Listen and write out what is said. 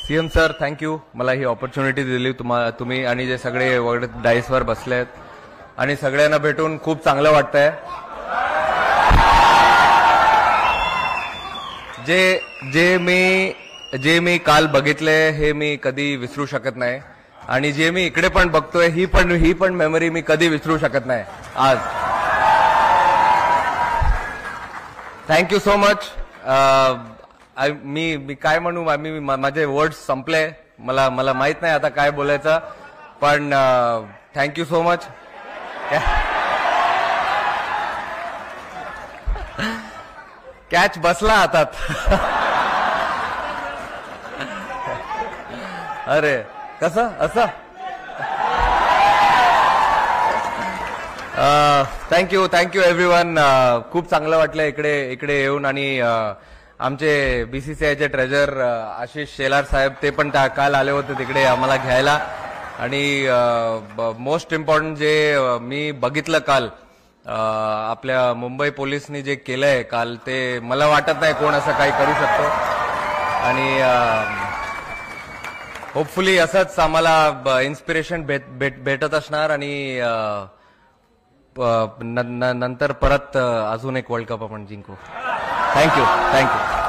CM sir thank you मला ही opportunity दिली तुम्ही आणि जे सगळे वगैरे डाईसवर बसलेत आणि सगळ्यांना भेटून खूप चांगलं वाटतंय. जे मी काल बघितले हे मी कधी विसरू शकत नाही आणि जे मी इकडे पण बघतोय ही पण मेमरी मी कधी विसरू शकत नाही आज. Thank you so much. मी काय म्हणू माझे वर्ड्स संपले. मला माहित नाही आता काय बोलायचं पण थँक्यू सो मच. कॅच बसला हातात. अरे कसं असं. Thank you everyone. खूप चांगलं वाटलं इकडे येऊन आणि आमचे बीसीसीआयचे ट्रेजर आशिष शेलार साहेब ते पण काल आले होते तिकडे आम्हाला घ्यायला आणि मोस्ट इम्पॉर्टंट जे मी बघितलं काल आपल्या मुंबई पोलिसनी जे केलंय काल ते मला वाटत नाही कोण असं काही करू शकतो आणि होपफुली असंच आम्हाला इन्स्पिरेशन भेटत असणार आणि नंतर परत अजून एक वर्ल्ड कप आपण जिंकू. थँक्यू.